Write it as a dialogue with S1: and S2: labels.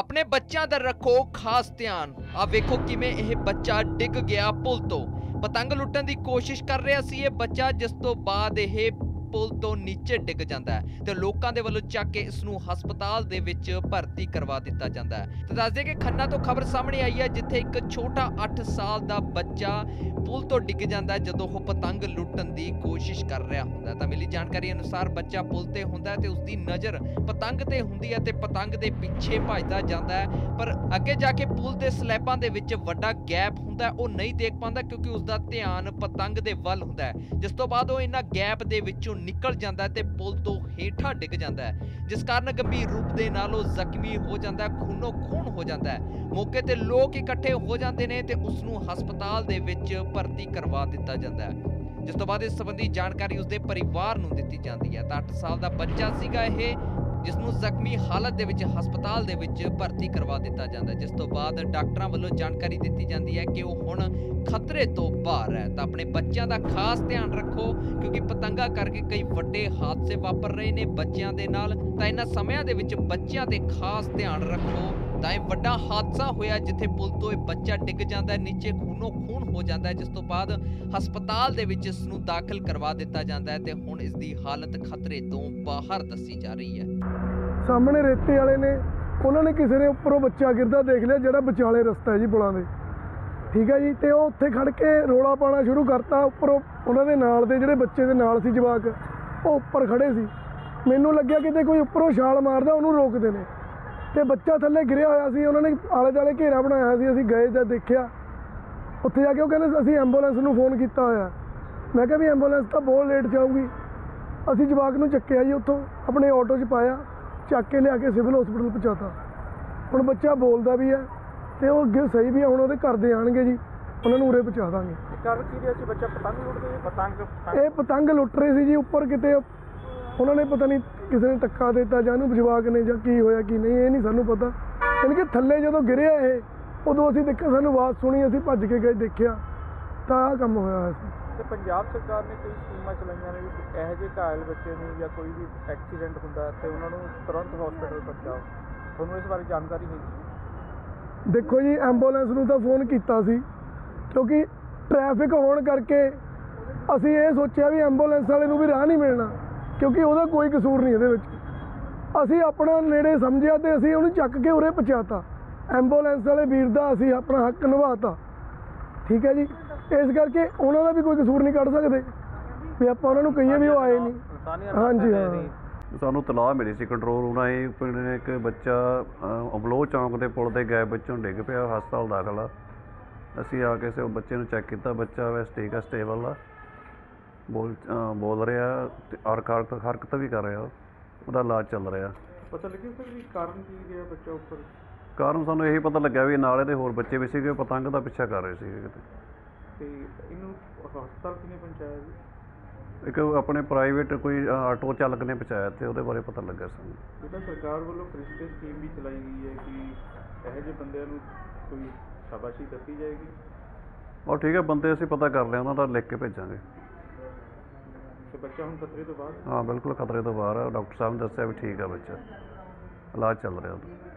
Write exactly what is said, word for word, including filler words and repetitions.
S1: अपने बच्चों का रखो खास ध्यान। आ वेखो किवें यह बच्चा डिग गया पुल तो। पतंग लुट्टण की कोशिश कर रहा सी ये बच्चा, जिस तो बाद यह पुल तो नीचे डिग जाता है तो लोगों के वलों चक के इसनूं हस्पताल दे विच भर्ती करवा दिता जाता है। तो दस दे कि खन्ना तो खबर सामने आई है जिथे एक छोटा अठ साल का बच्चा पुल तो डिग जाता है जदों वो पतंग लुट्टण की कोशिश कर रहा होंदा। तो मिली जानकारी अनुसार बच्चा पुल ते हुंदा ते उसकी नज़र पतंग ते हुंदी है ते पतंग दे पिछे भजदा जांदा है, पर अगे जाके पुल दे स्लैबां दे विच वड्डा गैप हुंदा है, वो नहीं देख पांदा क्योंकि उसका ध्यान पतंग दे वल हुंदा है। जिस तो बाद वो इन्हां गैप दे विचों निकल जाता है ते पुल तो हेठा डिग जाता है, जिस कारण गंभीर रूप दे नाल वो जख्मी हो जाता है, खूनो खून हो जाता है। मौके ते लोग इकट्ठे हो जाते हैं ते उसनूं हस्पताल दे विच भर्ती करवा दिता जाता है। जिस तो बाद इस संबंधी जानकारी उसके परिवार नूं दित्ती जाती है। तो अठ साल का बच्चा सीगा यह, जिसनूं जख्मी हालत दे विच हस्पताल दे विच भर्ती करवा दिता जाता है। जिस तो बाद डॉक्टरां वल्लों जानकारी दित्ती जाती है कि वह हुण खतरे तो बाहर है। तो अपने बच्चों का खास ध्यान रखो क्योंकि पतंगा करके कई वड्डे हादसे वापर रहे ने बच्चों के नाल। तो इन्हां समयां दे विच बच्चों ते खास ध्यान रखो। तो यह वड्डा हादसा होया जिथे पुल तो एक बच्चा डिग जाता है, नीचे खूनो खून हो जाता है, जिस तो बाद हस्पताल दे विच इसनूं दाखिल करवा दिता जाता है ते हुण इसकी हालत खतरे तो बाहर दसी जा रही है।
S2: सामने रेते वाले ने उन्होंने किसी ने उपरों बच्चा गिरदा देख लिया जिहड़ा विचाले रस्ता है जी पुलां दे, ठीक है जी। तो उत्थे खड़ के रौला पाना शुरू करता। उपरों उन्होंने नाल दे जिहड़े बच्चे दे नाल सी जवाक वो उपर खड़े सी। मैनूं लग्गिया किते कोई उपरों छाल मारदा उहनूं रोकदे ने ते बच्चा थल्ले गिरिया होया सी। उन्होंने आले दुआले घेरा बनाया सी। असीं गए जद देखिया उत्थे जाके वो कहंदे असीं एंबूलेंस नूं फोन कीता होया। मैं कहा भी एंबूलेंस तो बहुत लेट जाऊगी। असीं जवाक नूं चक्किया जी उत्थों अपने ऑटो च पाया, चक के लिया के सिविल हॉस्पिटल पहुँचाता। हुण बच्चा बोलदा भी है ते वो अगे सही भी है। हुण उहदे घर दे आणगे जी, उन्होंने उरे पहुँचा देंगे।
S3: कर की रिया सी बच्चा पतंग लुट गए पतंग
S2: ये पतंग लुट रहे सी जी उपर किते। उन्होंने पता नहीं किसी ने धक्का देता जां जवाक ने जां की होया की नहीं, ये नहीं सानूं पता। यानी कि थल्ले जदों गिरिया ये उदों असीं देखिया, सानूं आवाज़ सुनी, असीं भज के गए देखिया तो आह काम होया होया सी।
S3: ਤੇ ਪੰਜਾਬ ਸਰਕਾਰ ਨੇ ਕਈ ਸਕੀਮਾਂ ਚਲਾਈਆਂ ਨੇ ਵੀ ਇਹੋ ਜਿਹੇ ਘਾਇਲ ਬੱਚੇ ਨੂੰ ਜਾਂ ਕੋਈ ਵੀ ਐਕਸੀਡੈਂਟ ਹੁੰਦਾ ਤੇ ਉਹਨਾਂ ਨੂੰ ਤੁਰੰਤ ਹਸਪੀਟਲ ਪਹੁੰਚਾਓ। ਤੁਹਾਨੂੰ ਇਸ ਬਾਰੇ ਜਾਣਕਾਰੀ ਹੈ?
S2: देखो जी एंबूलेंस ਨੂੰ ਤਾਂ ਫੋਨ ਕੀਤਾ ਸੀ ਕਿਉਂਕਿ ट्रैफिक ਹੋਣ ਕਰਕੇ ਅਸੀਂ ਇਹ ਸੋਚਿਆ ਵੀ ਐਂਬੂਲੈਂਸ ਵਾਲੇ ਨੂੰ ਵੀ ਰਾਹ ਨਹੀਂ ਮਿਲਣਾ ਕਿਉਂਕਿ ਉਹਦਾ ਕੋਈ ਕਸੂਰ ਨਹੀਂ ਇਹਦੇ ਵਿੱਚ। ਅਸੀਂ ਆਪਣਾ ਨੇੜੇ ਸਮਝਿਆ ਤੇ ਅਸੀਂ ਉਹਨੂੰ ਚੱਕ ਕੇ ਉਰੇ ਪਹੁੰਚਾਤਾ। ਐਂਬੂਲੈਂਸ ਵਾਲੇ ਵੀਰ ਦਾ ਅਸੀਂ ਆਪਣਾ ਹੱਕ ਨਿਭਾਤਾ, ਠੀਕ ਹੈ ਜੀ। ਇਸ ਕਰਕੇ ਉਹਨਾਂ ਦਾ ਵੀ ਕੋਈ ਕਸੂਰ ਨਹੀਂ ਕੱਢ ਸਕਦੇ ਵੀ ਆਪਾਂ ਉਹਨਾਂ ਨੂੰ ਕਹੀਏ ਵੀ ਉਹ ਆਏ ਨਹੀਂ। ਹਾਂਜੀ ਹਾਂ,
S4: ਸਾਨੂੰ ਤਲਾਹ ਮਿਲੀ ਸੀ ਕੰਟਰੋਲ ਰੂਮ ਰਾਹੀਂ ਪਿੰਡ ਨੇ ਇੱਕ ਬੱਚਾ ਅਬਲੋਹ ਚੌਂਕ ਦੇ ਪੁਲ ਦੇ ਗੈਪ ਵਿੱਚੋਂ ਡਿੱਗ ਪਿਆ, ਹਸਪਤਾਲ ਦਾਖਲ ਆ। ਅਸੀਂ ਆ ਕੇ ਸੇ ਬੱਚੇ ਨੂੰ ਚੈੱਕ ਕੀਤਾ, ਬੱਚਾ ਵੈਸੇ ਠੀਕ ਆ, ਸਟੇਬਲ ਆ, ਬੋਲ ਬੋਲ ਰਿਹਾ ਤੇ ਔਰ ਹਰਕਤ ਵੀ ਕਰ ਰਿਹਾ, ਉਹਦਾ ਇਲਾਜ ਚੱਲ ਰਿਹਾ।
S3: ਪਤਾ ਲੱਗਿਆ ਸਰ ਵੀ ਕਾਰਨ ਕੀ ਰਿਹਾ ਬੱਚਾ ਉੱਪਰ?
S4: ਕਾਰਨ ਸਾਨੂੰ ਇਹੀ ਪਤਾ ਲੱਗਿਆ ਵੀ ਨਾਲ ਇਹਦੇ ਹੋਰ ਬੱਚੇ ਵੀ ਸੀਗੇ, ਪਤੰਗ ਦਾ ਪਿੱਛਾ ਕਰ ਰਹੇ ਸੀਗੇ ਕਿਤੇ।
S3: ਤੇ ਇਹਨੂੰ ਹਸਪਤਾਲ ਕਿਨੇ ਪਹੁੰਚਾਇਆ ਜੀ?
S4: ਇੱਕ ਆਪਣੇ ਪ੍ਰਾਈਵੇਟ ਕੋਈ ਆਟੋ ਚਾਲਕ ਨੇ ਪਹੁੰਚਾਇਆ ਤੇ ਉਹਦੇ ਬਾਰੇ ਪਤਾ ਲੱਗਾ ਸਾਨੂੰ।
S3: ਜਿੱਦਾਂ ਸਰਕਾਰ ਵੱਲੋਂ ਫਰਿਸ਼ਤੇ ਸਕੀਮ ਵੀ ਚਲਾਈ ਗਈ ਹੈ ਕਿ ਇਹੋ ਜਿਹੇ ਬੰਦਿਆਂ ਨੂੰ ਕੋਈ ਸ਼ਾਬਾਸ਼ੀ ਦਿੱਤੀ ਜਾਏਗੀ।
S4: ਔਰ ਠੀਕ ਹੈ, ਬੰਦੇ ਅਸੀਂ ਪਤਾ ਕਰ ਲਿਆ, ਉਹਨਾਂ ਦਾ ਲਿਖ ਕੇ ਭੇਜਾਂਗੇ।
S3: ਤੇ ਬੱਚਾ ਹੁਣ ਖਤਰੇ ਤੋਂ ਬਾਹਰ?
S4: ਹਾਂ ਬਿਲਕੁਲ ਖਤਰੇ ਤੋਂ ਬਾਹਰ ਆ। ਡਾਕਟਰ ਸਾਹਿਬ ਨੇ ਦੱਸਿਆ ਵੀ ਠੀਕ ਆ ਬੱਚਾ, ਇਲਾਜ ਚੱਲ ਰਿਹਾ ਉਹਦਾ।